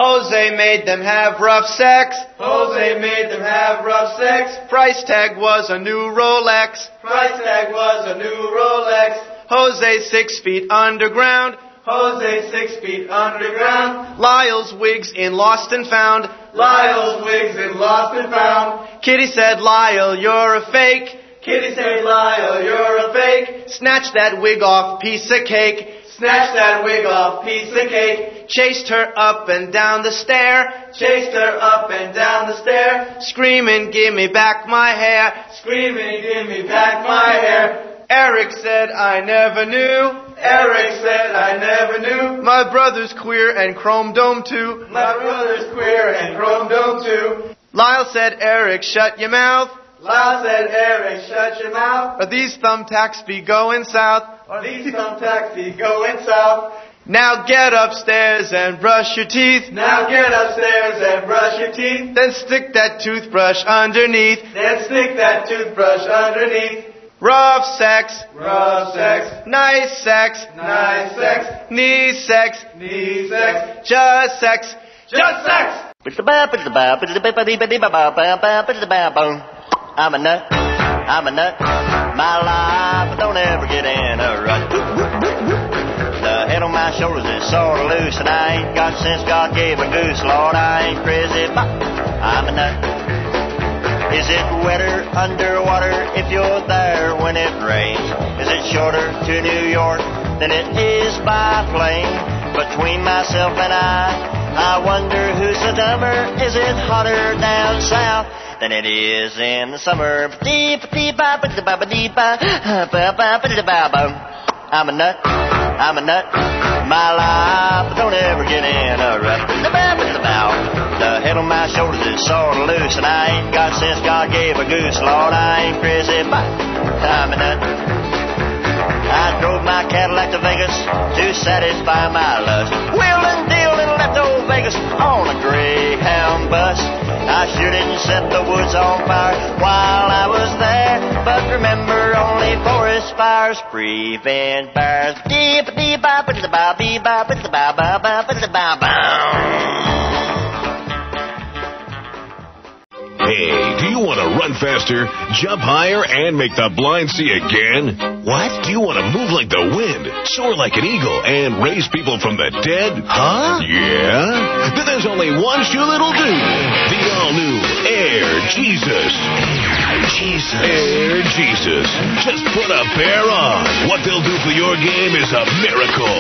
Jose made them have rough sex. Jose made them have rough sex. Price tag was a new Rolex. Price tag was a new Rolex. Jose 6 feet underground. Jose 6 feet underground. Lyle's wigs in Lost and Found. Lyle's wigs in Lost and Found. Kitty said, Lyle, you're a fake. Kitty said, Lyle, you're a fake. Snatch that wig off, piece of cake. Snatched that wig off, piece of cake. Chased her up and down the stair. Chased her up and down the stair. Screaming, give me back my hair. Screaming, give me back my hair. Eric said, I never knew. Eric said, I never knew. My brother's queer and chrome dome too. My brother's queer and chrome dome too. Lyle said, Eric, shut your mouth. Lyle said, Eric, shut your mouth. Or these thumbtacks be going south. Or these thumbtacks be going south. Now get upstairs and brush your teeth. Now get upstairs and brush your teeth. Then stick that toothbrush underneath. Then stick that toothbrush underneath. Rough sex. Rough sex. Nice sex. Nice sex. Knee sex. Knee sex. Just sex. Just sex. I'm a nut. I'm a nut. My life don't ever get in a rut. The head on my shoulders is sort of loose, and I ain't got since God gave a goose. Lord, I ain't crazy, but I'm a nut. Is it wetter underwater if you're there when it rains? Is it shorter to New York than it is by plane? Between myself and I wonder who's the dumber. Is it hotter down south than it is in the summer? I'm a nut. I'm a nut. My life don't ever get in a rut. The head on my shoulders is sort of loose, and I ain't got since God gave a goose. Lord, I ain't crazy, but I'm a nut. I drove my Cadillac to Vegas to satisfy my lust. Wheeled and dealed and left old Vegas on a Greyhound bus. I sure didn't set the woods on fire while I was there, but remember only forest fires prevent fires. Hey, do you want to run faster, jump higher, and make the blind see again? What? Do you want to move like the wind, soar like an eagle, and raise people from the dead? Huh? Yeah? Then there's only one shoe that'll do. The all-new Air Jesus. Air Jesus. Just put a pair on. What they'll do for your game is a miracle.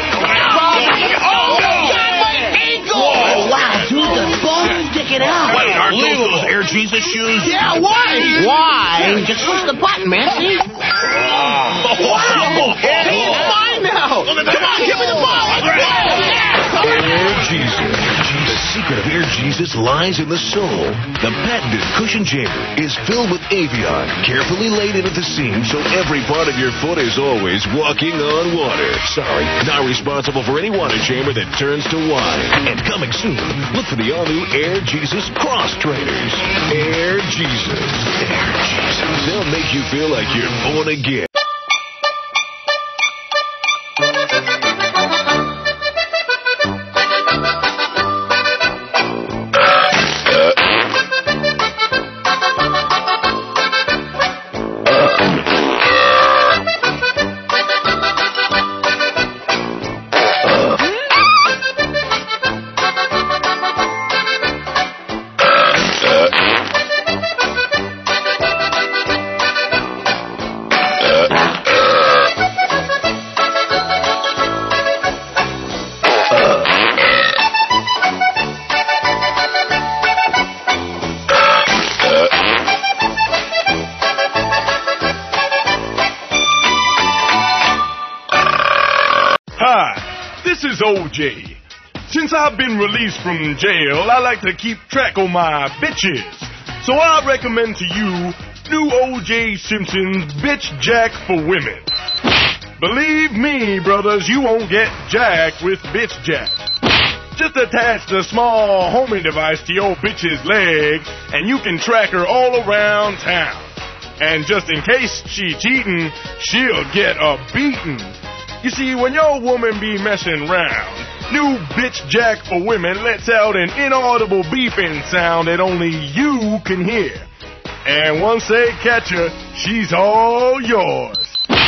Oh, wow, dude, the ball is sticking out. What, aren't those Air Jesus shoes? Yeah, why? Why? Just push the button, man, see? Wow! It's mine now! Come on, give me the ball! Air Jesus. The secret of Air Jesus lies in the sole. The patented cushion chamber is filled with Avion, carefully laid into the seam so every part of your foot is always walking on water. Sorry, not responsible for any water chamber that turns to wine. And coming soon, look for the all-new Air Jesus Cross Trainers. Air Jesus. Air Jesus. They'll make you feel like you're born again. OJ. Since I've been released from jail, I like to keep track of my bitches. So I recommend to you new O.J. Simpson's Bitch Jack for Women. Believe me, brothers, you won't get jacked with Bitch Jack. Just attach the small homing device to your bitch's leg, and you can track her all around town. And just in case she cheating, she'll get a beating. You see, when your woman be messing around, New Bitch Jack for Women lets out an inaudible beeping sound that only you can hear. And once they catch her, she's all yours.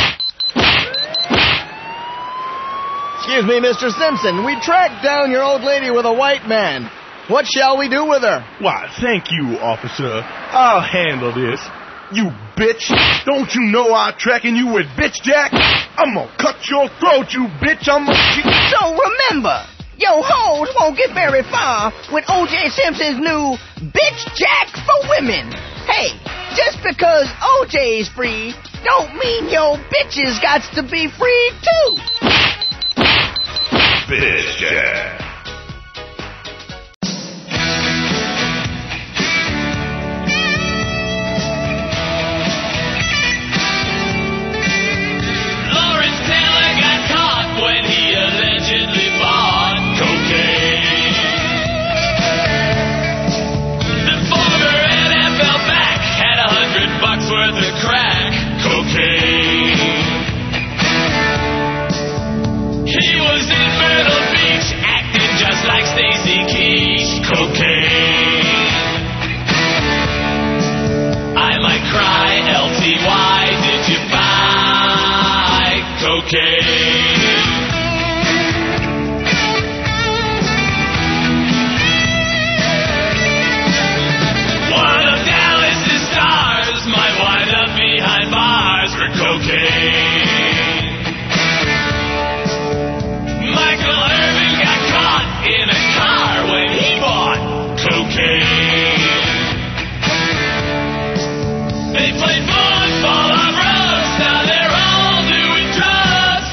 Excuse me, Mr. Simpson. We tracked down your old lady with a white man. What shall we do with her? Why, thank you, officer. I'll handle this. You bitch. Don't you know I'm tracking you with Bitch Jack? I'm gonna cut your throat, you bitch. I'm gonna... So remember, your hoes won't get very far with O.J. Simpson's new Bitch Jack for Women. Hey, just because O.J.'s free don't mean your bitches got to be free too. Bitch Jack. Lawrence Taylor got caught when he allegedly bought cocaine. The former NFL back had $100 worth of crack cocaine. He was in Myrtle Beach, acting just like Stacy Keach. Cocaine. I might cry, LTY, did you buy cocaine? One of Dallas's stars might wind up behind bars for cocaine. Michael Irvin got caught in a car when he bought cocaine. They played football on roads, now they're all doing drugs,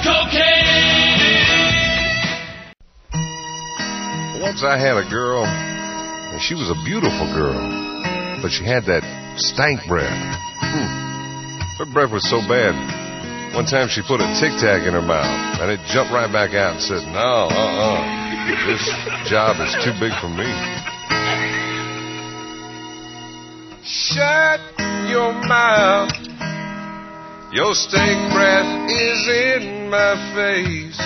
cocaine. Once I had a girl, and she was a beautiful girl, but she had that stank breath. Her breath was so bad. One time she put a Tic Tac in her mouth, and it jumped right back out and said, no, this job is too big for me. Shut your mouth. Your stink breath is in my face.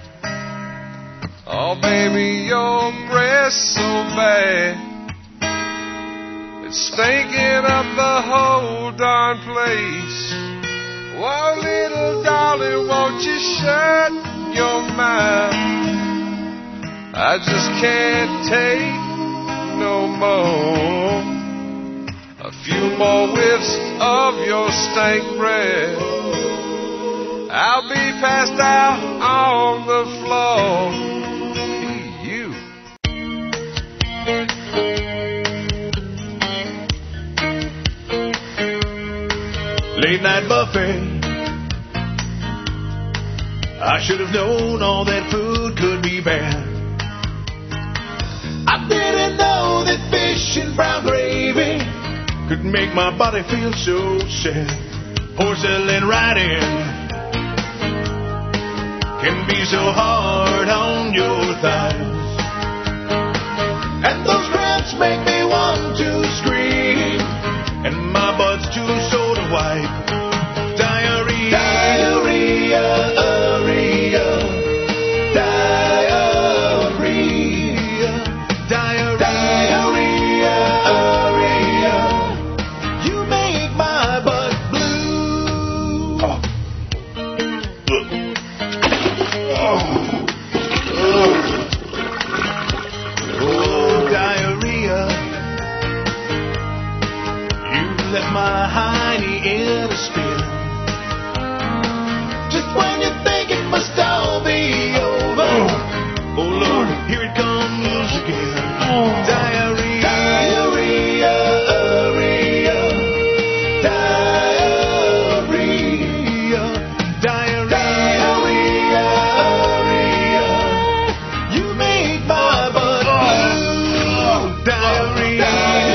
Oh, baby, your breath's so bad. It's stinking up the whole darn place. Whoa, little darling, won't you shut your mouth? I just can't take no more. A few more whiffs of your stank breath, I'll be passed out on the floor. You. Late night buffet. I should have known all that food could be bad. I didn't know that fish and brown gravy could make my body feel so sad. Porcelain riding can be so hard on your thighs, and those cramps make me want to scream, and my butt's too sore to wipe. Diarrhea, diarrhea, diarrhea, diarrhea, diarrhea. You make my butt blue. Oh, diarrhea. You left my hiney in a spin. Just when you think it must all be over, oh Lord, here it comes again. Diarrhea, diarrhea, diarrhea, diarrhea, diarrhea. You make my butt blue. Diarrhea,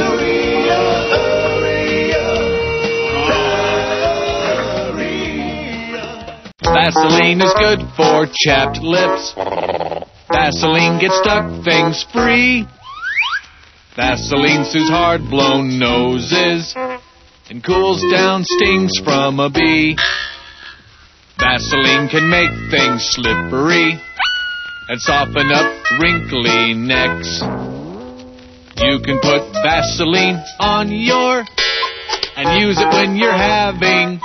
Vaseline is good for chapped lips. Vaseline gets stuck things free. Vaseline soothes hard-blown noses and cools down stings from a bee. Vaseline can make things slippery. and soften up wrinkly necks. You can put Vaseline on your and use it when you're having.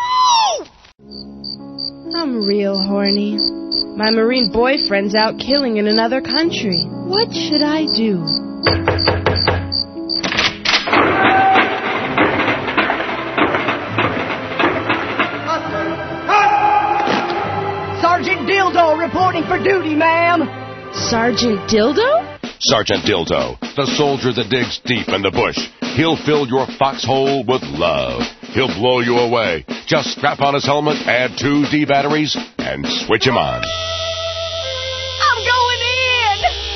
I'm real horny. My Marine boyfriend's out killing in another country. What should I do? Sergeant Dildo reporting for duty, ma'am. Sergeant Dildo? Sergeant Dildo, the soldier that digs deep in the bush. He'll fill your foxhole with love. He'll blow you away. Just strap on his helmet, add 2 D batteries, and switch him on. I'm going in!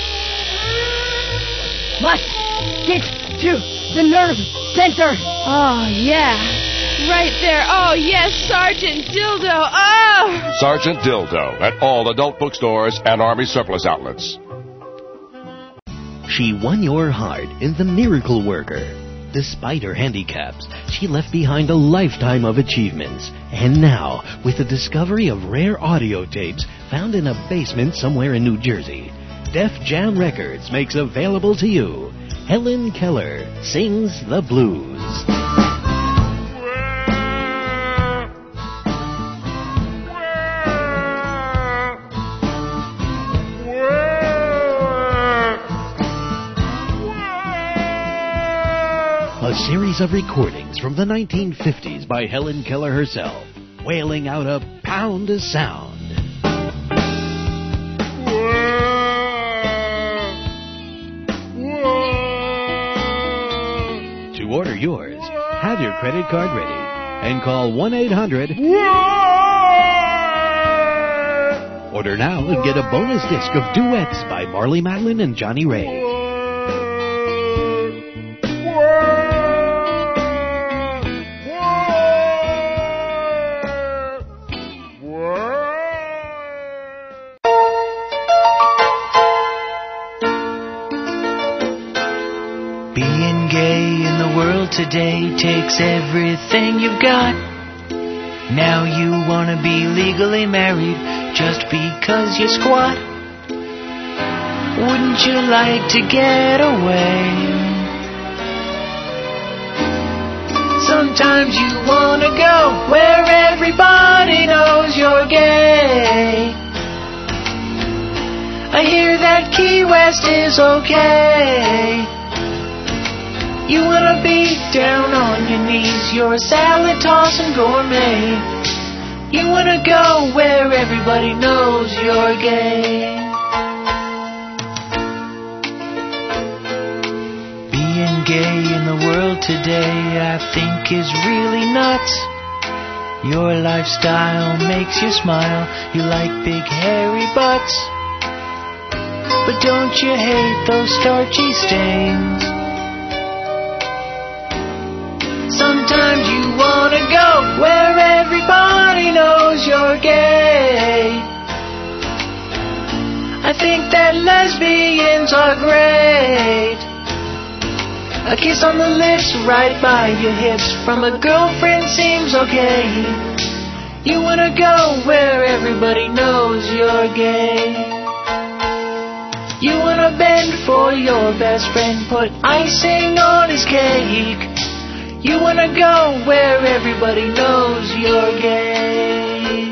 Must get to the nerve center. Oh, yeah. Right there. Oh, yes, Sergeant Dildo. Oh! Sergeant Dildo at all adult bookstores and Army surplus outlets. She won your heart in The Miracle Worker. Despite her handicaps, she left behind a lifetime of achievements. And now, with the discovery of rare audio tapes found in a basement somewhere in New Jersey, Def Jam Records makes available to you Helen Keller Sings the Blues. A series of recordings from the 1950s by Helen Keller herself, wailing out a pound of sound. To order yours, have your credit card ready and call 1-800. Order now and get a bonus disc of duets by Marley Madeline and Johnny Ray. Being gay in the world today takes everything you've got. Now you wanna be legally married just because you squat. Wouldn't you like to get away? Sometimes you wanna go where everybody knows you're gay. I hear that Key West is okay. You wanna be down on your knees, you're a salad tossing gourmet. You wanna go where everybody knows you're gay. Being gay in the world today, I think is really nuts. Your lifestyle makes you smile, you like big hairy butts. But don't you hate those starchy stains? Sometimes you wanna go where everybody knows you're gay. I think that lesbians are great. A kiss on the lips right by your hips from a girlfriend seems okay. You wanna go where everybody knows you're gay. You wanna bend for your best friend, put icing on his cake. You wanna go where everybody knows you're gay.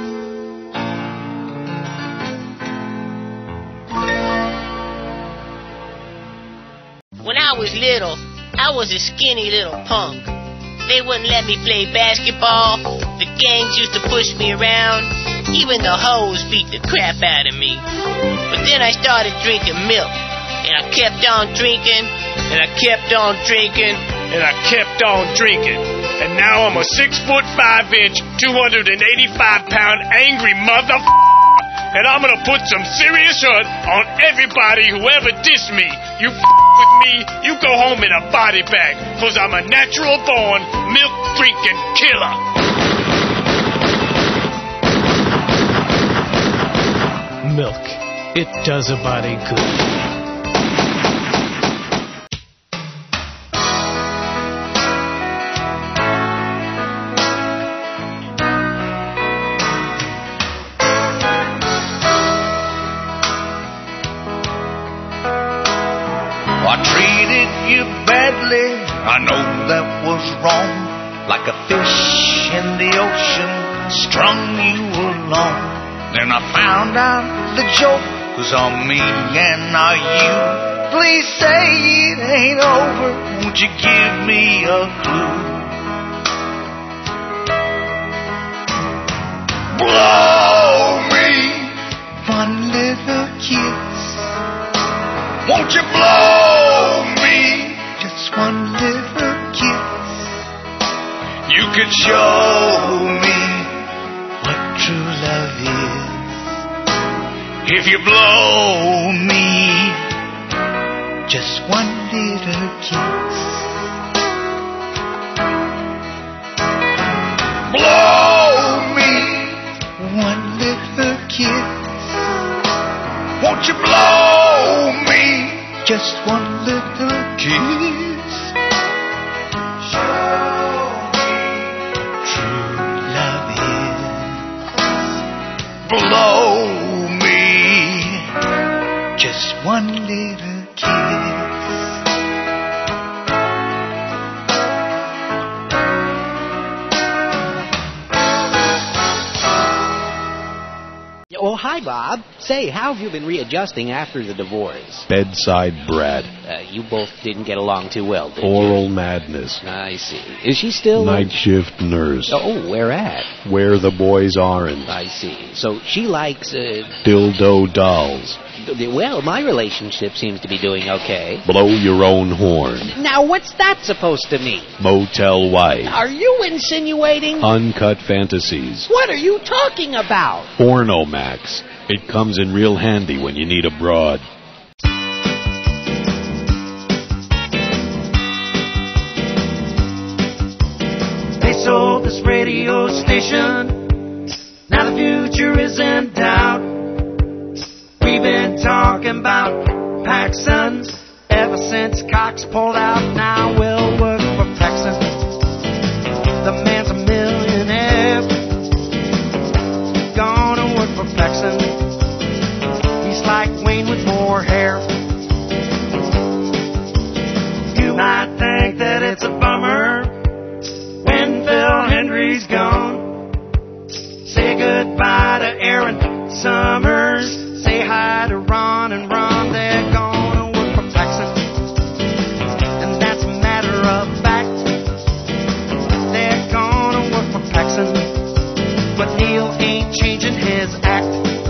When I was little, I was a skinny little punk. They wouldn't let me play basketball. The gangs used to push me around. Even the hoes beat the crap out of me. But then I started drinking milk. And I kept on drinking. And I kept on drinking. And I kept on drinking. And now I'm a 6'5", 285-pound angry motherfucker. And I'm gonna put some serious hurt on everybody who ever dissed me. You with me, you go home in a body bag. Cause I'm a natural born, milk drinking killer. Milk. It does a body good. I treated you badly, I know that was wrong. Like a fish in the ocean, strung you along. Then I found out the joke was on me and not you. Please say it ain't over, won't you give me a clue? Blow me one little kiss. Won't you blow me just one little kiss? You could show me what true love is if you blow me just one little kiss. Blow me one little kiss. Won't you blow me just one little kiss? Show me true love is. Blow me just one little kiss. Oh, hi, Bob. Say, how have you been readjusting after the divorce? Bedside brat. You both didn't get along too well, did you? Oral madness. I see. Is she still... Night shift nurse. Oh, where at? Where the boys aren't. I see. So she likes, dildo dolls. Well, my relationship seems to be doing okay. Blow your own horn. Now, what's that supposed to mean? Motel wife. Are you insinuating? Uncut fantasies. What are you talking about? Pornomax. It comes in real handy when you need a broad. They sold this radio station. Now the future is in doubt. We've been talking about Paxson ever since Cox pulled out. Now we'll work for Paxson. The man's a millionaire. Gonna work for Paxson. He's like Wayne with more hair. You might think that it's a bummer when Phil Hendry's gone. Say goodbye to Aaron Summers. Say hi to Ron and Ron, they're gonna work for Paxson. And that's a matter of fact. They're gonna work for Paxson. But Neil ain't changing his act.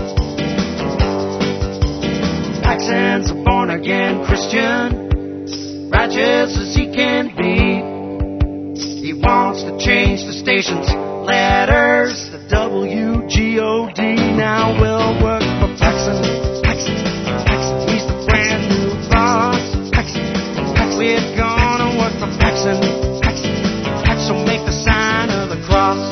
Paxson's a born-again Christian, righteous as he can be. He wants to change the station's letters, the WGOD. Now we'll work for Paxson, Paxson, Paxson, he's the brand new boss. Paxson, Paxson, we're gonna work for Paxson, Paxson, Paxson, so make the sign of the cross.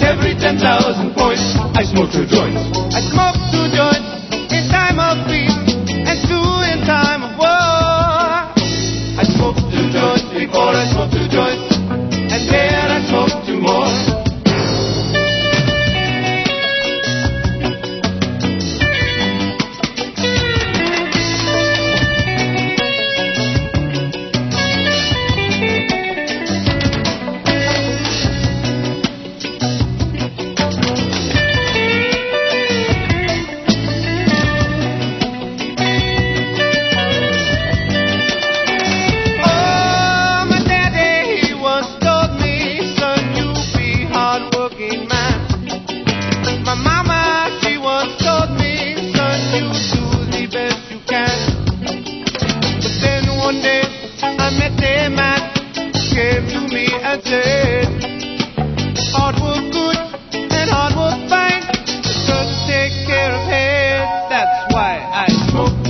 I smoke 2 joints in time of peace.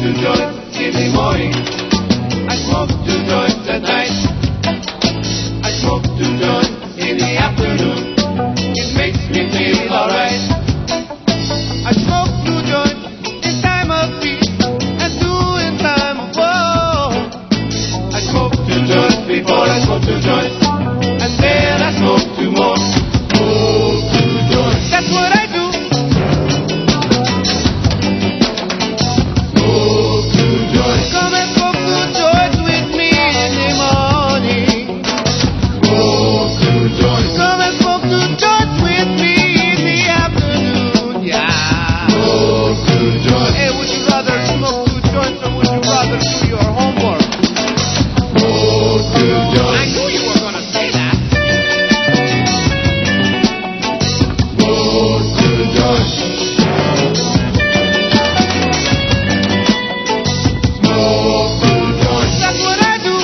two joints in the morning. I smoke two joints at night. I smoke two joints in the afternoon. It makes me feel alright. I smoke two joints in time of peace and two in time of war. I smoke two joints before I smoke two joints, and then I smoke two more. Smoke two joints. That's what I do. Smoke two joints. Come and smoke two joints with me in the morning. Smoke two joints. Come and smoke two joints with me in the afternoon. Yeah. Smoke two joints. Hey, would you rather smoke two joints or would you rather do your homework? Smoke two joints. I knew you were gonna say that. Smoke two joints. Smoke two joints. That's what I do.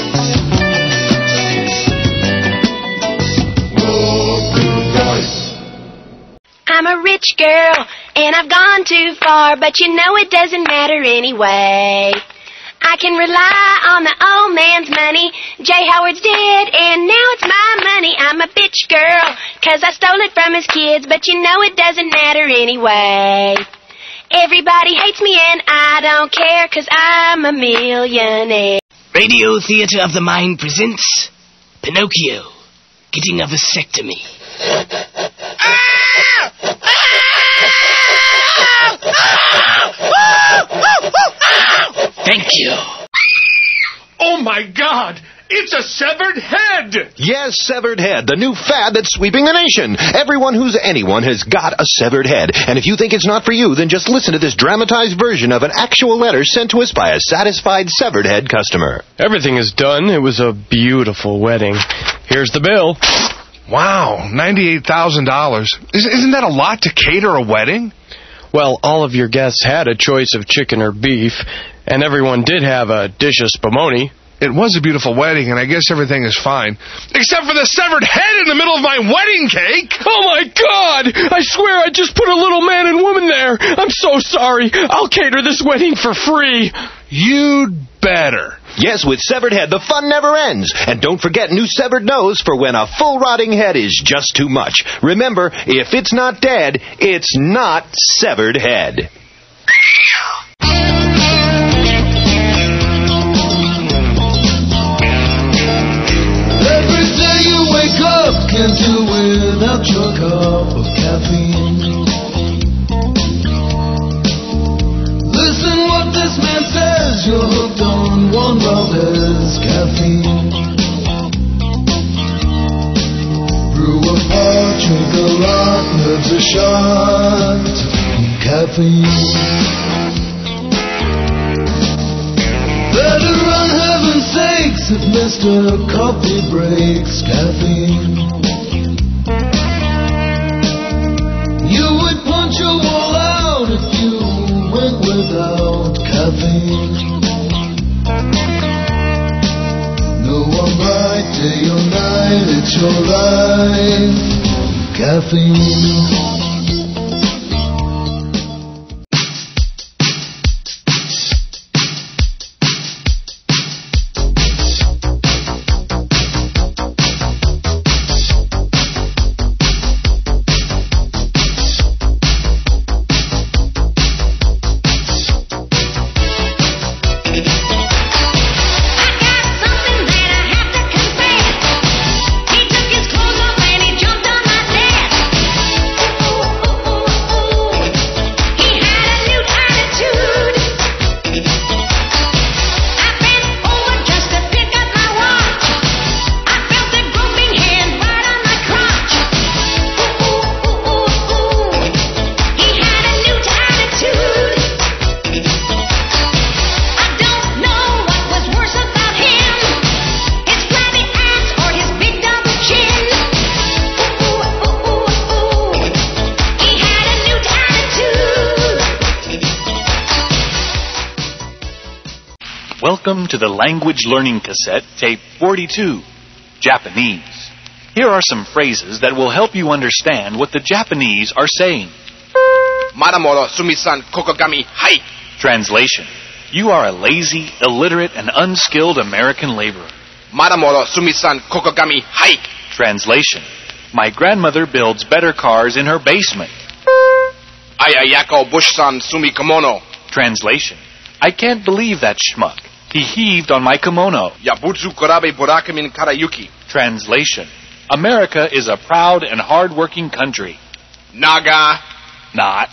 Smoke two joints. I'm a rich girl, and I've gone too far, but you know it doesn't matter anyway. I can rely on the old man's money. Jay Howard's dead, and now it's my money. I'm a bitch girl, 'cause I stole it from his kids, but you know it doesn't matter anyway. Everybody hates me, and I don't care, 'cause I'm a millionaire. Radio Theater of the Mind presents Pinocchio getting a vasectomy. Thank you. Oh my God! It's a severed head! Yes, severed head, the new fad that's sweeping the nation. Everyone who's anyone has got a severed head. And if you think it's not for you, then just listen to this dramatized version of an actual letter sent to us by a satisfied severed head customer. Everything is done. It was a beautiful wedding. Here's the bill. Wow, $98,000. Isn't that a lot to cater a wedding? Well, all of your guests had a choice of chicken or beef, and everyone did have a dish of spumoni. It was a beautiful wedding, and I guess everything is fine. Except for the severed head in the middle of my wedding cake! Oh, my God! I swear I just put a little man and woman there! I'm so sorry! I'll cater this wedding for free! You'd better. Yes, with severed head, the fun never ends. And don't forget new severed nose for when a full rotting head is just too much. Remember, if it's not dead, it's not severed head. Every day you wake up, can't do without your cup of caffeine. Listen what this man says, you're hooked on one Valdez caffeine. Brew a pot, drink a lot, nerves a shot, caffeine. Better run, heaven's sakes, if Mr. Coffee breaks caffeine. You would punch a wall out if you went without caffeine. No one bright day or night, it's your life, caffeine. Welcome to the Language Learning Cassette, Tape 42, Japanese. Here are some phrases that will help you understand what the Japanese are saying. Maramoro Sumi-san Kokogami Hai. Translation. You are a lazy, illiterate, and unskilled American laborer. Maramoro sumisan kokogami hike. Translation. My grandmother builds better cars in her basement. Ayayako bushsan sumi kimono. Translation. I can't believe that schmuck. He heaved on my kimono. Yabutsu korabe borakamin karayuki. Translation. America is a proud and hard-working country. Naga. Not.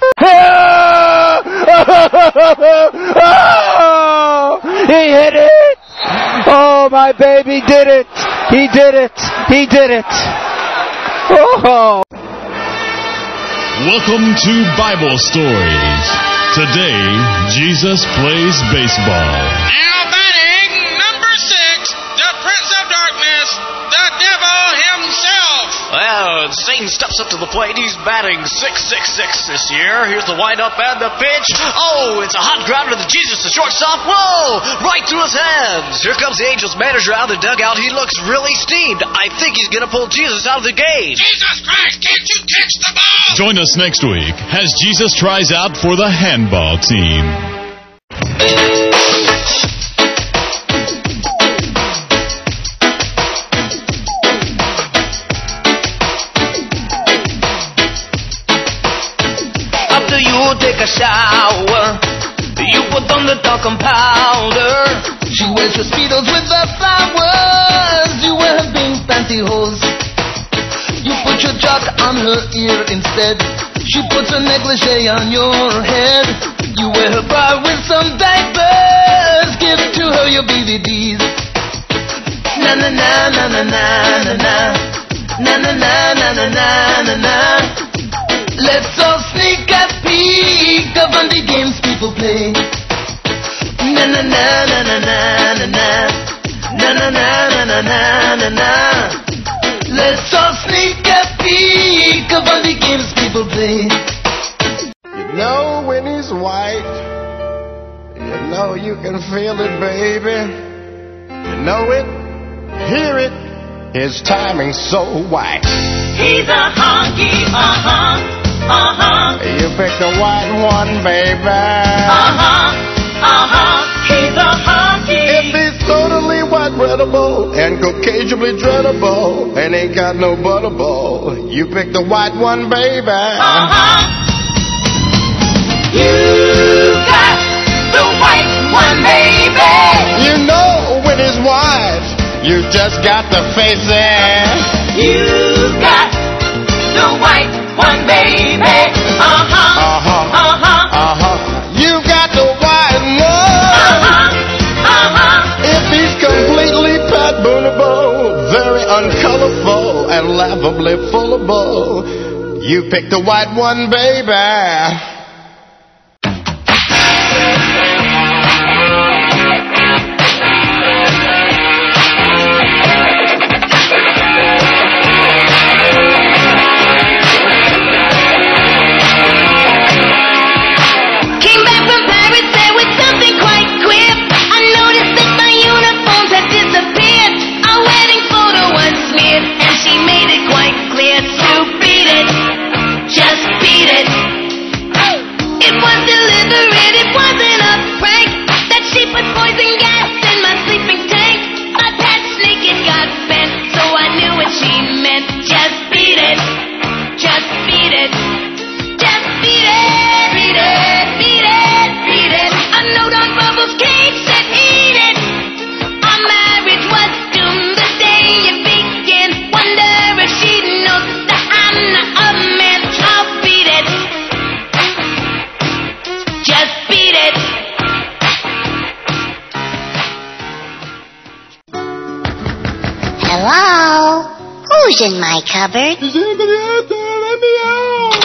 He hit it! Oh, my baby did it! He did it! He did it! Oh! Welcome to Bible Stories. Today, Jesus plays baseball. Now batting, number 6, the Prince of Darkness, the Devil himself. Well, Satan steps up to the plate. He's batting .666 this year. Here's the windup and the pitch. Oh, it's a hot grounder to Jesus, the shortstop. Whoa! Right through his hands. Here comes the Angels manager out of the dugout. He looks really steamed. I think he's going to pull Jesus out of the game. Jesus Christ, can't you catch the ball? Join us next week as Jesus tries out for the handball team. Take a shower. You put on the talcum powder. She wears her speedos with the flowers. You wear her pink pantyhose. You put your jock on her ear instead. She puts her negligee on your head. You wear her bra with some diapers. Give to her your BVDs. Na na na na na na na na na na na na na na na. Let's all sneak a peek of on the games people play. Na na na na na na na na na na na na na na na. Let's all sneak a peek of on the games people play. You know when he's white, you know you can feel it, baby. You know it, hear it, his timing's so white. He's a honky, uh-huh. You picked the white one, baby. He's a honky. If he's totally white breadable and Caucasianly dreadable and ain't got no butterball, you picked the white one, baby. You got the white one, baby. You know when he's white, you just got the face there. You got the white one, baby. You got the white one. If he's completely Pat Boonable, very uncolorful and laughably fullable, you picked the white one, baby. Hello? Who's in my cupboard? Is anybody out there? Let me out!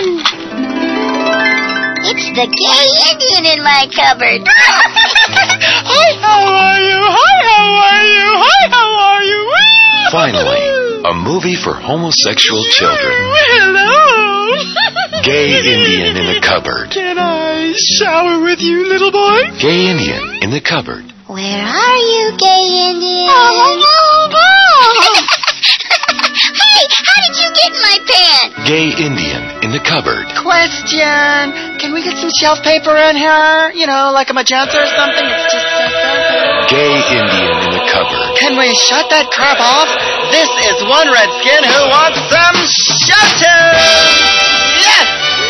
It's the gay Indian in my cupboard. Hi, how are you? Hi, how are you? Hi, how are you? Finally, a movie for homosexual children. Hello. Gay Indian in the cupboard. Can I shower with you, little boy? Gay Indian in the cupboard. Where are you, gay Indian? Hey, how did you get in my pants? Gay Indian in the cupboard. Question. Can we get some shelf paper in here? You know, like a magenta or something? It's just so simple. Gay Indian in the cupboard. Can we shut that crap off? This is one redskin who wants some shelter! Yes!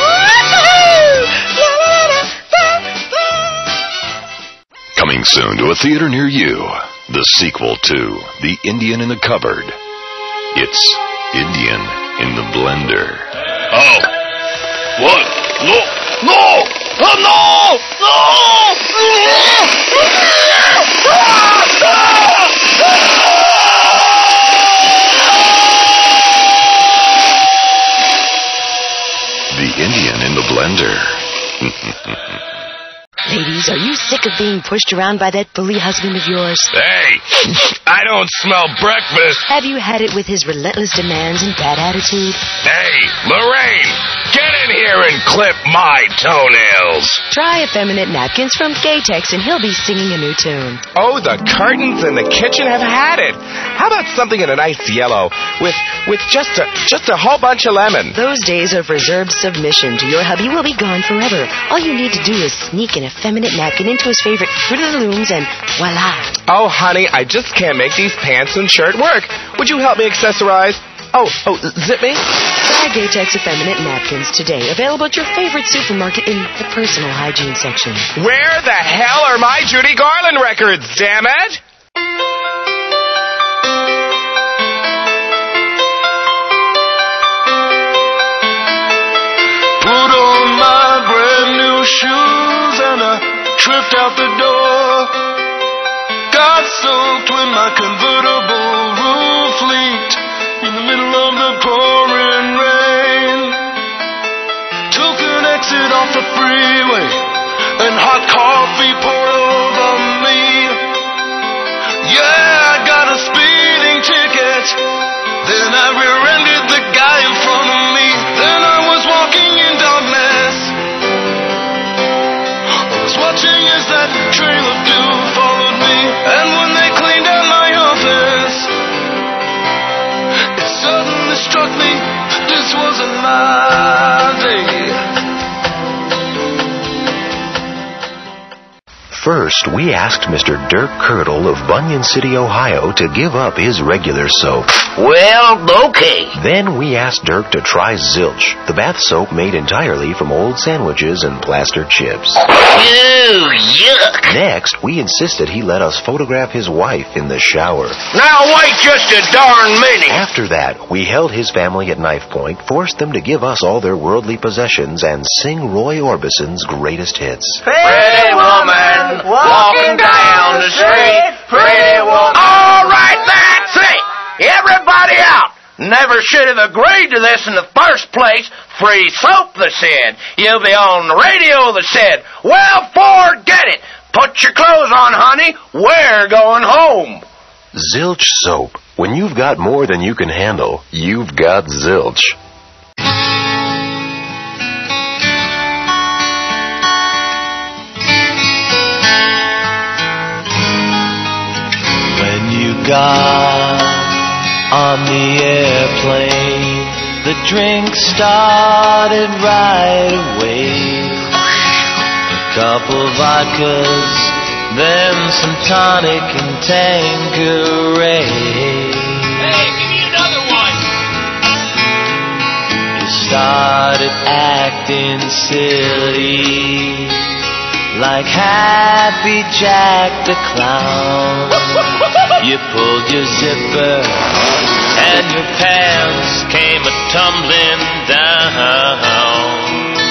Coming soon to a theater near you. The sequel to The Indian in the Cupboard. It's Indian in the Blender. Oh. What? No! No! Oh, no! The Indian in the Blender. Ladies, are you sick of being pushed around by that bully husband of yours? Hey! I don't smell breakfast! Have you had it with his relentless demands and bad attitude? Hey, Lorraine! Get in here and clip my toenails! Try effeminate napkins from Gaytex and he'll be singing a new tune. Oh, the curtains in the kitchen have had it. How about something in a nice yellow with just a whole bunch of lemon? Those days of reserved submission to your hubby will be gone forever. All you need to do is sneak an effeminate napkin into his favorite Fruit of the Looms and voila. Oh, honey, I just can't make these pants and shirt work. Would you help me accessorize? Oh, zip me? Try Gaytex effeminate napkins today. Available at your favorite supermarket in the personal hygiene section. Where the hell are my Judy Garland records, damn it? Put on my brand new shoes and I tripped out the door. Got soaked when my convertible roof leaked in the middle of the pouring rain. Took an exit off the freeway and hot coffee poured over me. Yeah, I got a speeding ticket. Then I rear-ended the guy in front of me. Then I was walking in darkness. I was watching as that trail of doom followed me. And when they cleaned out my office, it suddenly struck me this wasn't my day. First, we asked Mr. Dirk Curdle of Bunyan City, Ohio, to give up his regular soap. Well, okay. Then we asked Dirk to try Zilch, the bath soap made entirely from old sandwiches and plaster chips. Ew, yuck. Next, we insisted he let us photograph his wife in the shower. Now wait just a darn minute. After that, we held his family at knife point, forced them to give us all their worldly possessions, and sing Roy Orbison's greatest hits. Pretty woman walking down the street. Pretty woman. All right, that's it. Everybody out. Never should have agreed to this in the first place. Free soap, they said. You'll be on the radio, they said. Well, forget it. Put your clothes on, honey. We're going home. Zilch soap. When you've got more than you can handle, you've got Zilch. When you got on the airplane, the drink started right away. A couple vodkas, then some tonic and Tanqueray. Hey, give me another one. You started acting silly, like Happy Jack the Clown. You pulled your zipper and your pants came a-tumbling down.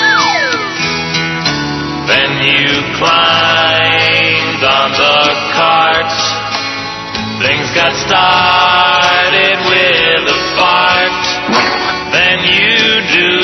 Then you climbed on the cart. Things got started with a fart. Then you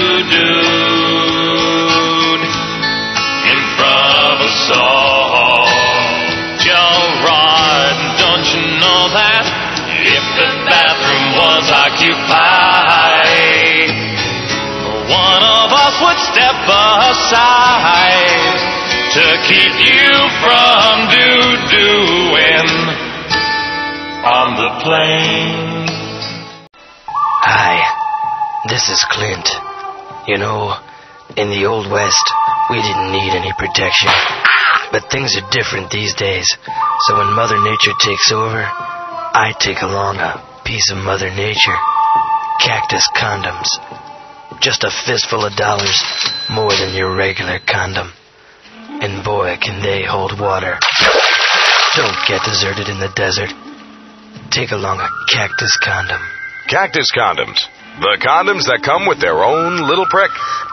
doo-dooed in front of us all. Joe Rod, don't you know that if the bathroom was occupied, one of us would step aside to keep you from doo-dooing on the plane. Hi, this is Clint. You know, in the Old West, we didn't need any protection. But things are different these days. So when Mother Nature takes over, I take along a piece of Mother Nature. Cactus condoms. Just a fistful of dollars more than your regular condom. And boy, can they hold water. Don't get deserted in the desert. Take along a cactus condom. Cactus condoms. The condoms that come with their own little prick.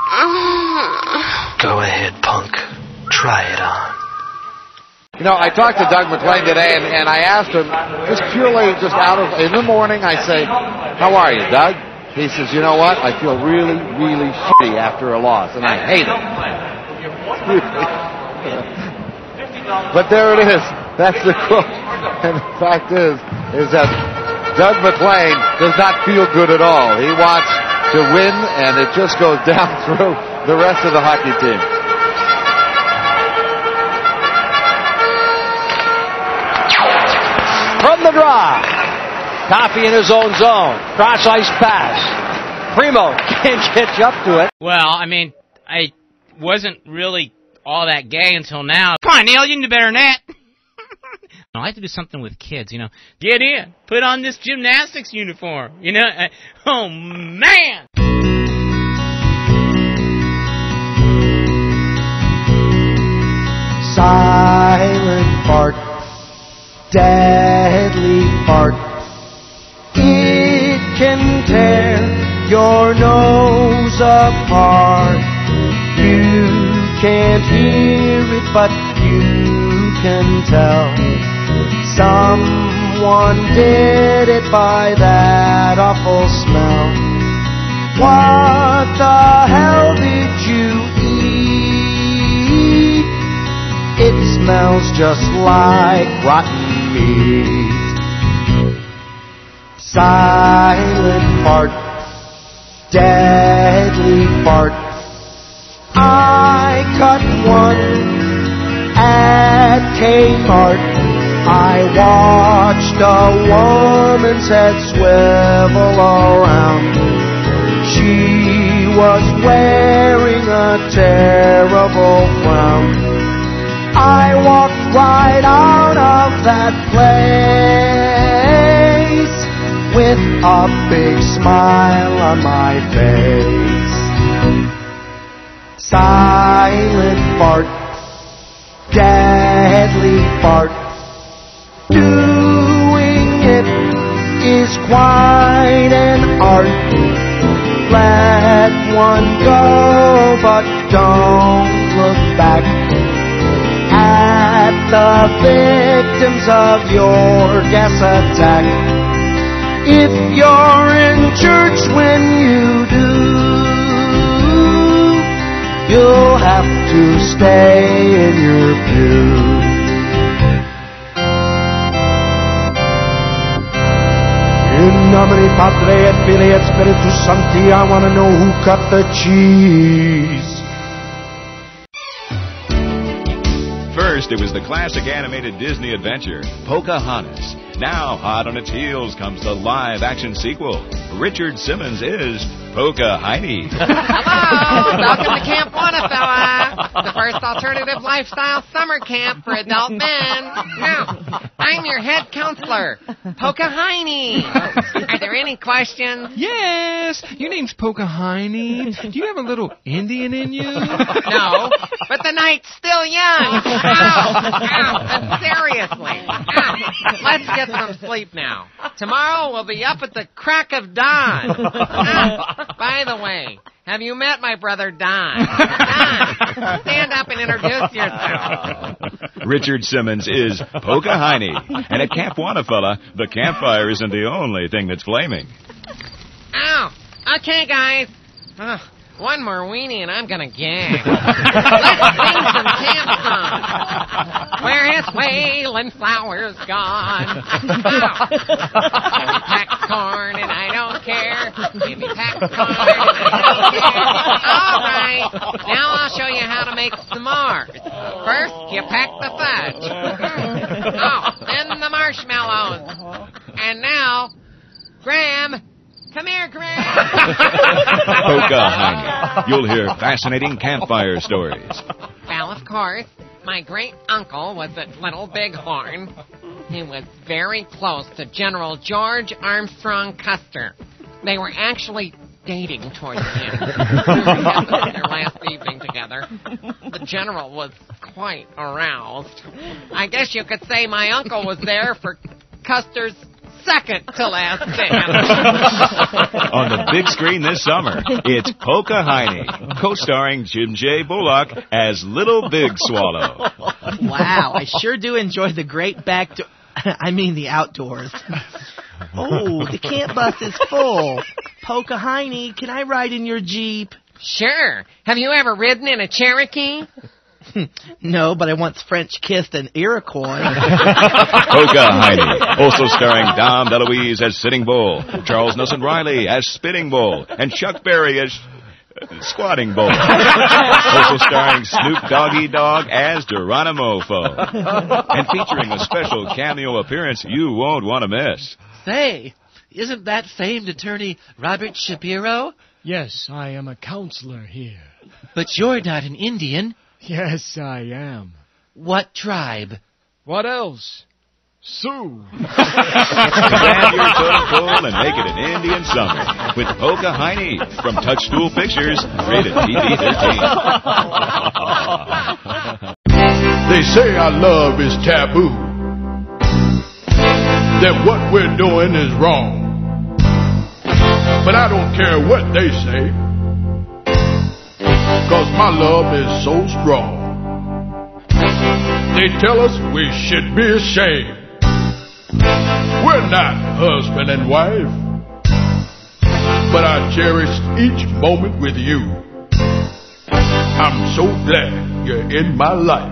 Go ahead, punk. Try it on. You know, I talked to Doug McClain today, and I asked him, just purely, just out of, in the morning, I say, how are you, Doug? He says, you know what? I feel really, really shitty after a loss, and I hate it. But there it is. That's the quote. And the fact is that Doug McClain does not feel good at all. He wants to win, and it just goes down through the rest of the hockey team. From the draw, Coffey in his own zone. Cross ice pass. Primo can't catch up to it. Well, I mean, I wasn't really all that gay until now. Come on, Neil, you can do better than that. I like to do something with kids, you know. Get in. Put on this gymnastics uniform, you know. Oh, man. Silent fart, deadly fart. It can tear your nose apart. You can't hear it, but you can tell. Someone did it by that awful smell. What the hell did you eat? It smells just like rotten meat. Silent fart, deadly fart. I cut one at Kmart. I watched a woman's head swivel around. She was wearing a terrible frown. I walked right out of that place with a big smile on my face. Silent fart, deadly fart. Doing it is quite an art. Let one go, but don't look back at the victims of your gas attack. If you're in church when you do, you'll have to stay in your pew. In nomine Patri et Filii et Spiritus Sancti, I want to know who cut the cheese. First, it was the classic animated Disney adventure, Pocahontas. Now, hot on its heels comes the live-action sequel. Richard Simmons is Pocahontas. Hello, welcome to Camp Wanafella, the first alternative lifestyle summer camp for adult men. Now, I'm your head counselor, Pocahontas. Are there any questions? Yes, your name's Pocahontas. Do you have a little Indian in you? No, but the night's still young. Ow, seriously. Ow. Let's get some sleep now. Tomorrow we'll be up at the crack of dawn. By the way, have you met my brother Don? Don, stand up and introduce yourself. Richard Simmons is Pocahontas. And at Camp Wanafella, the campfire isn't the only thing that's flaming. Ow. Okay, guys. One more weenie and I'm gonna gag. Let's sing some camp songs. Where his wailing flowers gone. Ow. Give me packed corn and I don't care. Give me packed corn and I don't care. All right. Now I'll show you how to make s'mores. First, you pack the fudge. Then the marshmallows. And now, Graham. Come here, Graham. Pocahontas. You'll hear fascinating campfire stories. Well, of course, my great uncle was at Little Bighorn. He was very close to General George Armstrong Custer. They were actually dating towards the end. Their last evening together. The general was quite aroused. I guess you could say my uncle was there for Custer's second to last dance. On the big screen this summer, it's Pocahontas, co-starring Jim J. Bullock as Little Big Swallow. Wow, I sure do enjoy the great the outdoors. Oh, the camp bus is full. Pocahontas, can I ride in your Jeep? Sure. Have you ever ridden in a Cherokee? No, but I once French kissed an Iroquois. Pocahontas, also starring Dom DeLuise as Sitting Bull, Charles Nelson Riley as Spitting Bull, and Chuck Berry as Squatting Bull. Also starring Snoop Doggy Dogg as Geronimo Fo. And featuring a special cameo appearance you won't want to miss. Say, isn't that famed attorney Robert Shapiro? Yes, I am a counselor here. But you're not an Indian. Yes, I am. What tribe? What else? Sioux. Grab your totem pole and make it an Indian summer with Pocahontas from Touchstool Pictures, rated PG-13. They say our love is taboo, that what we're doing is wrong. But I don't care what they say, 'cause my love is so strong. They tell us we should be ashamed. We're not husband and wife, but I cherish each moment with you. I'm so glad you're in my life.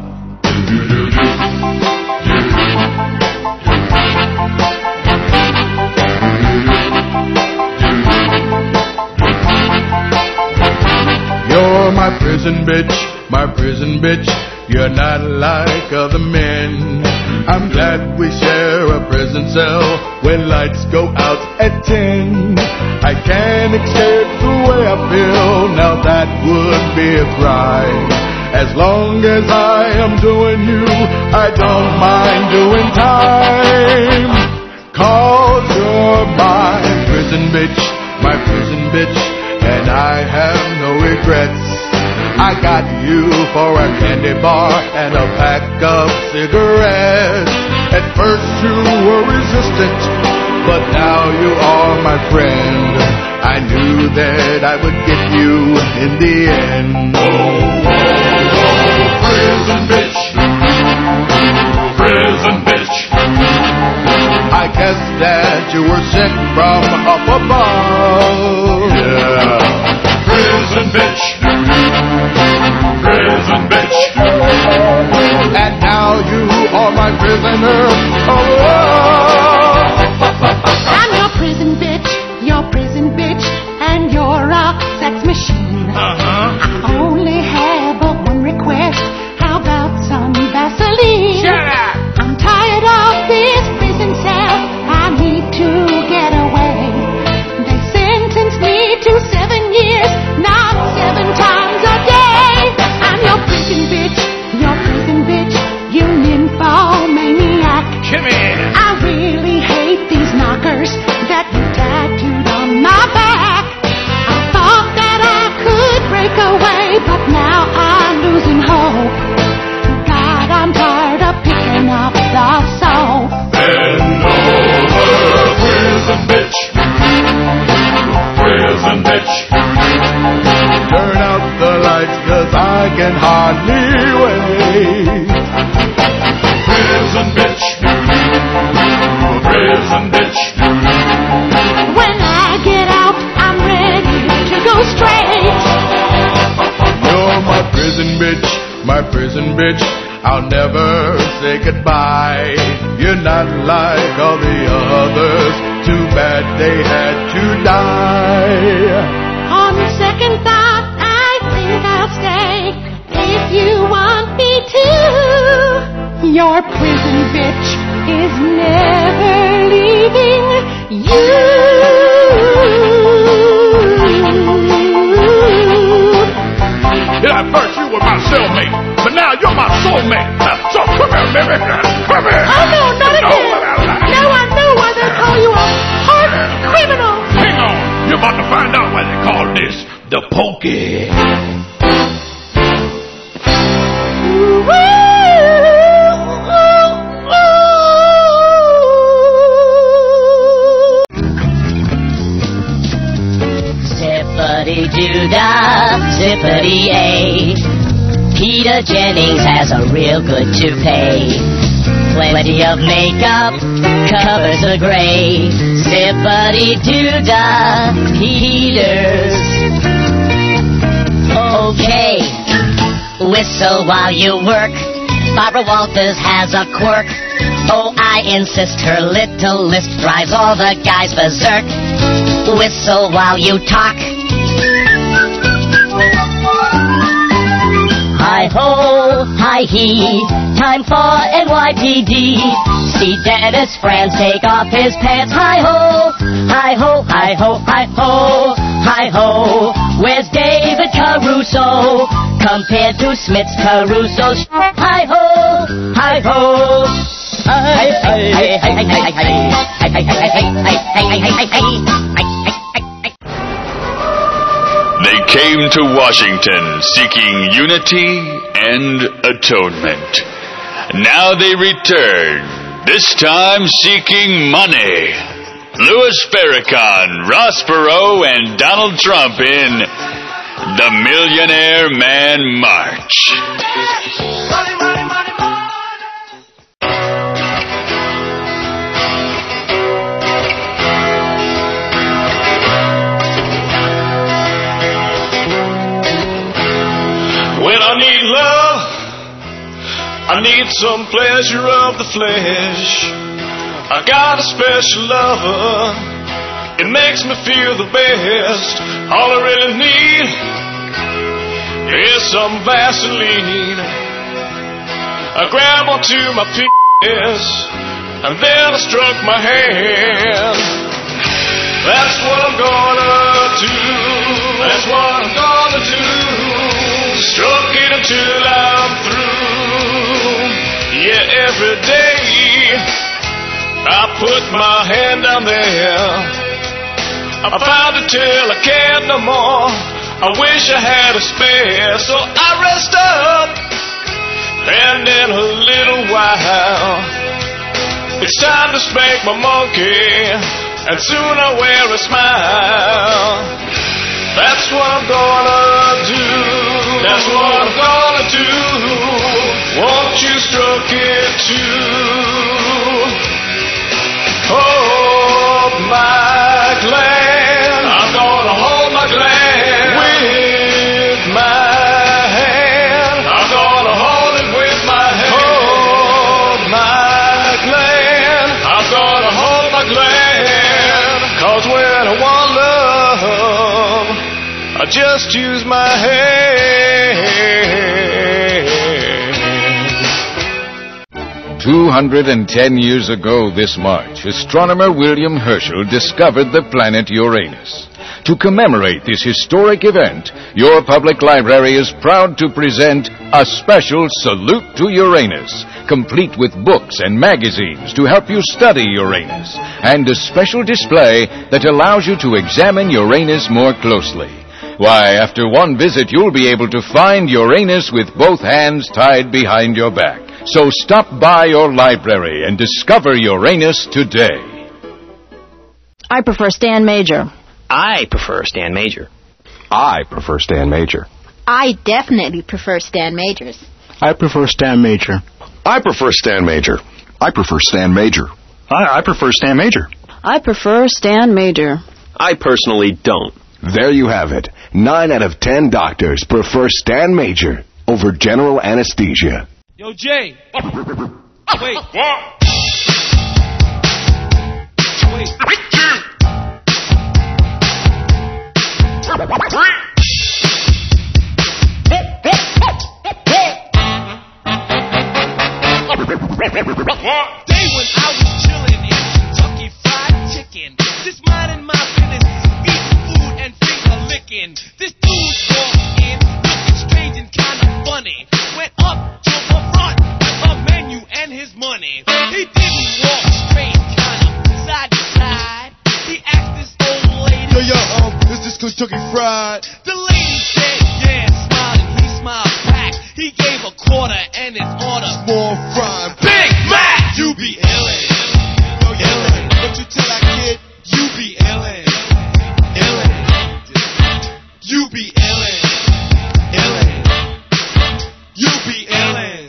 You're my prison bitch, you're not like other men. I'm glad we share a prison cell when lights go out at 10. I can't escape the way I feel, now that would be a crime. As long as I am doing you, I don't mind doing time. 'Cause you're my prison bitch, and I have no regrets. I got you for a candy bar and a pack of cigarettes. At first you were resistant, but now you are my friend. I knew that I would get you in the end. Oh, prison bitch, I guess that you were sent from up above. Yeah. Prison bitch. And now you are my prisoner of love. I'm your prison bitch, and you're a sex machine. I only have one request. How about some Vaseline? Shut up! I'm tired of this prison cell. I need to get away. They sentenced me to 7 years, not 7 times a day. I'm your prison bitch, you nymphomaniac. Come here. I really hate these knockers that you tattooed on my back. I thought that I could break away, but now I'm losing hope. God, I'm tired of picking up the soap. Bend over, prison bitch. Turn out the lights, 'cause I can hardly wait. Prison bitch. When I get out, I'm ready to go straight. You're my prison bitch, I'll never say goodbye. You're not like all the others, too bad they had to die. On second thought, I think I'll stay if you want me to. Your prison bitch is never leaving you. cellmate, but now you're my soulmate. So come here, baby. Come here. Oh, no, not again. Now I know why they call you a hardened criminal. Hang on. You're about to find out why they call this the pokey. Zippity-doo-dah, zippity-ay. Peter Jennings has a real good toupee. Plenty of makeup covers the gray. Zippity-doo-dah, Peters. Okay, whistle while you work. Barbara Walters has a quirk. Oh, I insist her little list drives all the guys berserk. Whistle while you talk. Hi-ho, hi-he, time for NYPD. See Dennis Franz take off his pants. Hi-ho, hi-ho, hi-ho, hi-ho, hi-ho. Where's David Caruso compared to Smith's Caruso? Hi-ho, hi-ho. They came to Washington seeking unity and atonement. Now they return, this time seeking money. Louis Farrakhan, Ross Perot, and Donald Trump in The Millionaire Man March. When I need love, I need some pleasure of the flesh. I got a special lover, it makes me feel the best. All I really need is some Vaseline. I grab onto my penis, and then I struck my hand. That's what I'm gonna do. That's what I'm gonna do. Stroke it until I'm through. Yeah, every day I put my hand down there. I found it till I can't no more. I wish I had a spare, so I rest up. And in a little while, it's time to spank my monkey, and soon I wear a smile. That's what I'm gonna do. That's what I'm gonna do. Won't you stroke it too? Hold my gland. I'm gonna hold my gland with my hand. I'm gonna hold it with my hand. Hold my gland. I'm gonna hold my gland. 'Cause when I want love, I just use my hand. 210 years ago this March, astronomer William Herschel discovered the planet Uranus. To commemorate this historic event, your public library is proud to present a special Salute to Uranus, complete with books and magazines to help you study Uranus, and a special display that allows you to examine Uranus more closely. Why, after one visit, you'll be able to find Uranus with both hands tied behind your back. So stop by your library and discover Uranus today. I prefer Stan Major. I prefer Stan Major. I prefer Stan Major. I definitely prefer Stan Majors. I prefer Stan Major. I prefer Stan Major. I prefer Stan Major. I prefer Stan Major. I prefer Stan Major. I personally don't. There you have it. 9 out of 10 doctors prefer Stan Major over general anesthesia. Yo, Jay. Wait. What? Wait. What? Day when I was chilling in Kentucky Fried Chicken, just minding my business, eating food and finger licking. This dude walked in, looking strange and kind of funny. He didn't walk straight, kind of side to side. He asked this old lady, is this Kentucky Fried? The lady said, yeah, smiling. He smiled back. He gave a quarter and his order. Small fry. Big Mac! You be illin'. Yo, illin'. What you tell that kid? You be illin'. Illin'. You be illin'. Illin'. You be illin'.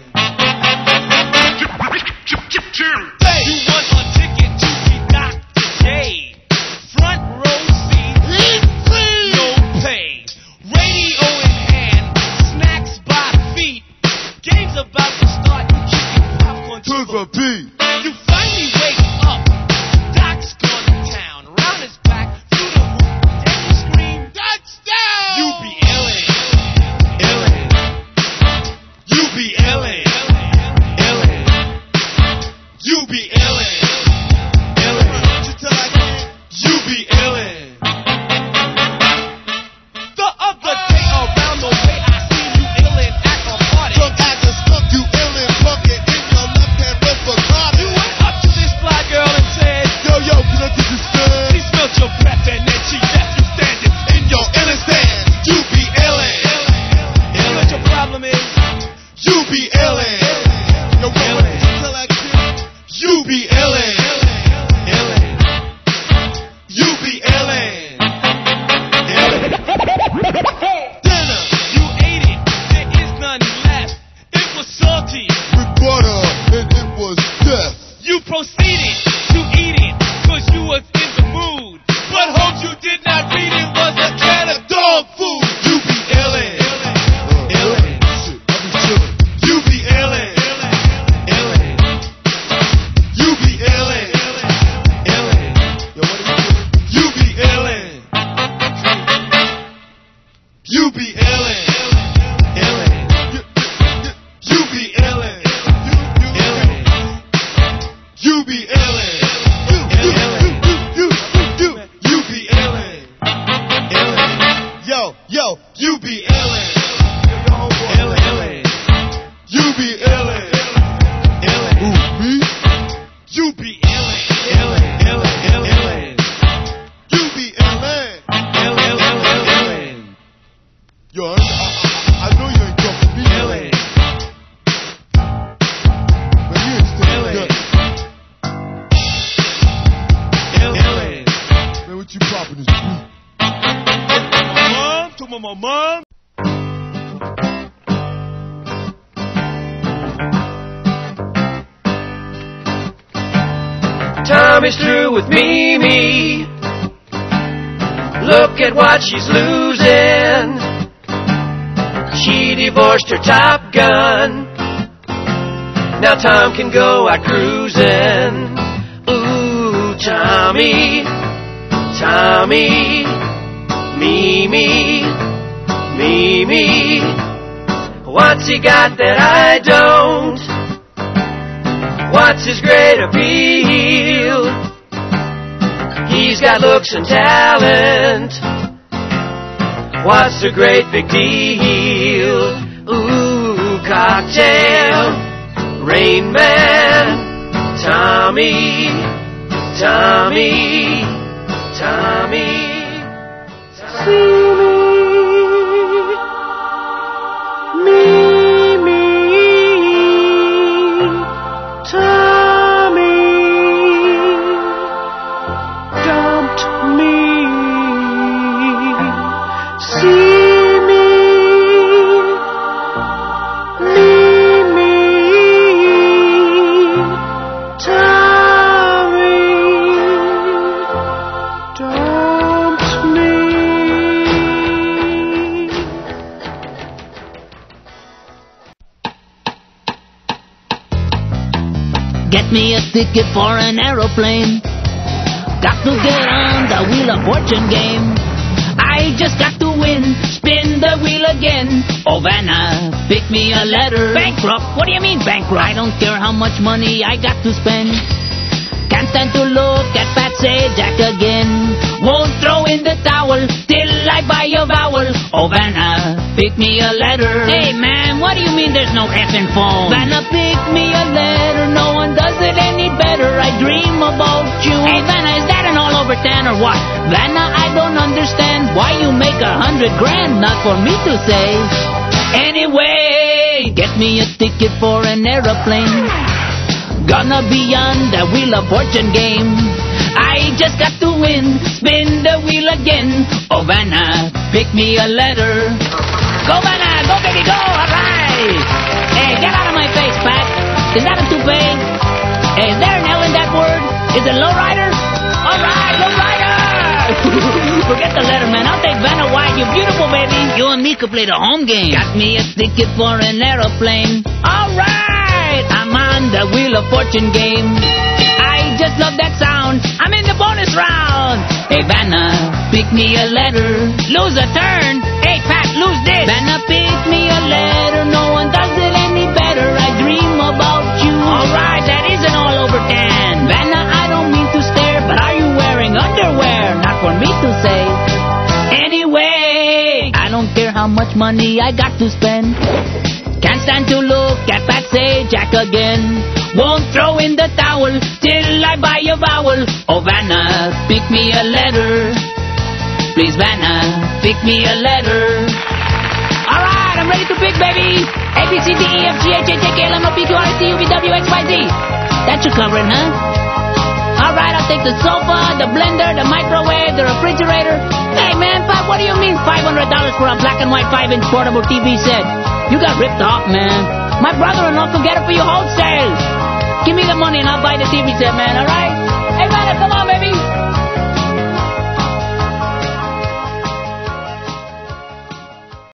Hey, you want a ticket to see Dr. J. Front row seat. No pay. Radio in hand. Snacks by feet. Game's about to start. You kicking popcorn to the beat. You finally wake up. Doc's gone to town. Round his back. Through the hoop. And you scream, touchdown! You be illin'. Illin'. You be illin'. Illin'. You be illin'. Illin'. What you tell that kid? You be illin'. The other day around the way I seen you illin' at a party. Drunk as a skunk, you illin', bucket in your left hand with Bacardi. You went up to this fly girl and said, Yo, can I get this stand? she smelled your breath and then she left you standing in your illin' stand. You be illin'. You know what your problem is? You be illin'. Yo, what you tell that kid? You be illin'. Illin'. You be illin'. Illin'. Dinner. You ate it. There is none left. It was salty. With butter, and it was death. You proceeded to eat it, cause you was in the mood. But hope you did not read it was a can of dog food. You be illin'. Illin'. Shit, I be chillin'. You be illin'. Illin'. You be illin'. Illin'. Yo, what are you doing? You be illin'. You be illin'. Illin'. You be illin'. Illin'. You be illin'. You be illin'. Illin'. Yo, you be illin'. Illin'. You be illin'. Illin'. Who, me? You be illin'. Illin'. You be illin'. Illin'. Yo, I know you ain't talking to me. Illin'. But you ain't still Illin'. good. Illin'. Man, what you poppin' this beat? Mom, to my mom. Tommy's through with Mimi. Look at what she's losing. She divorced her Top Gun. Now Tom can go out cruising. Ooh, Tommy, Tommy, Mimi, Mimi. What's he got that I don't? What's his great appeal? He's got looks and talent. What's the great big deal? Ooh, cocktail, Rain Man, Tommy, Tommy, Tommy. See me, me, Tommy dumped me. See me, Tommy dumped me. Get me a ticket for an aeroplane. Got to get on the Wheel of Fortune game. I just got to win, spin the wheel again. Oh, Vanna, pick me a letter. Bankrupt? What do you mean bankrupt? I don't care how much money I got to spend. Can't stand to look at Pat say Jack again. Won't throw in the towel till I buy a vowel. Oh, Vanna, pick me a letter. Hey, man, what do you mean there's no effing phone? Vanna, pick me a letter. No one does it any better. I dream about you. Hey, Vanna, is that an all over 10 or what? Vanna, I don't understand why you make $100 grand. Not for me to say. Anyway, get me a ticket for an aeroplane. Gonna be on the Wheel of Fortune game. I just got to win, spin the wheel again. Oh, Vanna, pick me a letter. Go, Vanna, go, baby, go, all right. Hey, get out of my face, Pat. Is that a toupee? Hey, is there an L in that word? Is it lowrider? All right, lowrider. Forget the letter, man. I'll take Vanna White, you beautiful baby. You and me could play the home game. Got me a ticket for an aeroplane. All right, I'm on the Wheel of Fortune game. I just love that sound. I'm in the bonus round. Hey, Vanna, pick me a letter. Lose a turn. Hey, Pat, lose this. Vanna, pick me a letter. No one does it any better. I dream about you. All right, that is an all over 10. Vanna, I don't mean to stare, but are you wearing underwear? Not for me to say. Anyway, I don't care how much money I got to spend. Can't stand to look at Pat say Jack again. Won't throw in the towel till I buy a vowel. Oh, Vanna, pick me a letter. Please, Vanna, pick me a letter. All right, I'm ready to pick, baby. A, B, C, D, E, F, G, H, I, J, K, L, M, N, P, Q, R, S, T, U, V, W, X, Y, Z. That should cover it, huh? All right, I'll take the sofa, the blender, the microwave, the refrigerator. Hey, man, Pat, what do you mean $500 for a black and white 5-inch portable TV set? You got ripped off, man. My brother-in-law could get it for you wholesale. Give me the money and I'll buy the TV set, man, all right? Hey, man, come on, baby.